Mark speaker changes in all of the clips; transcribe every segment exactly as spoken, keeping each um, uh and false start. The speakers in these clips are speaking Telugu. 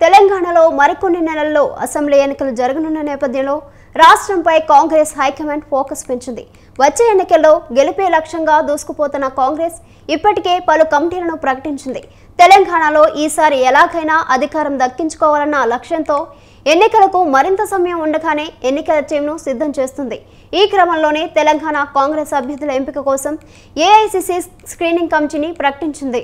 Speaker 1: తెలంగాణలో మరికొన్ని నెలల్లో అసెంబ్లీ ఎన్నికలు జరగనున్న నేపథ్యంలో రాష్ట్రంపై కాంగ్రెస్ హైకమాండ్ ఫోకస్ పెంచింది. వచ్చే ఎన్నికల్లో గెలిపే లక్ష్యంగా దూసుకుపోతున్న కాంగ్రెస్ ఇప్పటికే పలు కమిటీలను ప్రకటించింది. తెలంగాణలో ఈసారి ఎలాగైనా అధికారం దక్కించుకోవాలన్న లక్ష్యంతో ఎన్నికలకు మరింత సమయం ఉండగానే ఎన్నికల టీంను సిద్ధం చేస్తుంది. ఈ క్రమంలోనే తెలంగాణ కాంగ్రెస్ అభ్యర్థుల ఎంపిక కోసం ఏఐసీసీ స్క్రీనింగ్ కమిటీని ప్రకటించింది.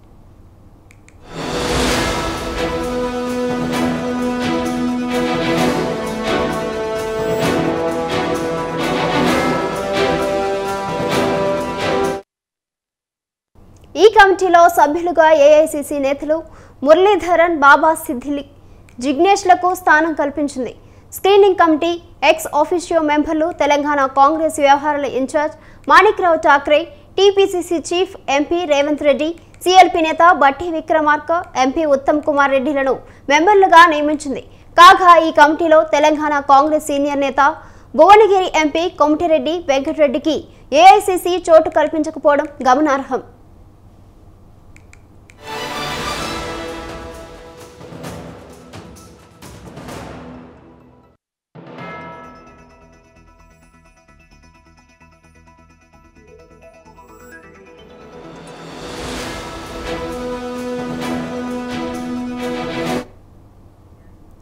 Speaker 1: ఈ కమిటీలో సభ్యులుగా ఏఐసీసీ నేతలు మురళీధరన్, బాబా సిద్దిలి, జిగ్నేష్లకు స్థానం కల్పించింది. స్క్రీనింగ్ కమిటీ ఎక్స్ ఆఫీషియో మెంబర్లు తెలంగాణ కాంగ్రెస్ వ్యవహారాల incharge Manikrao Thackeray, TPCC chief MP Revanth Reddy, CLP నేత బట్టి విక్రమార్క, ఎంపీ ఉత్తమ్ కుమార్ రెడ్డిలను మెంబర్లుగా నియమించింది. కాగా ఈ కమిటీలో తెలంగాణ కాంగ్రెస్ సీనియర్ నేత భువనగిరి ఎంపీ కోమటిరెడ్డి వెంకటరెడ్డికి ఏఐసీసీ చోటు కల్పించకపోవడం గమనార్హం.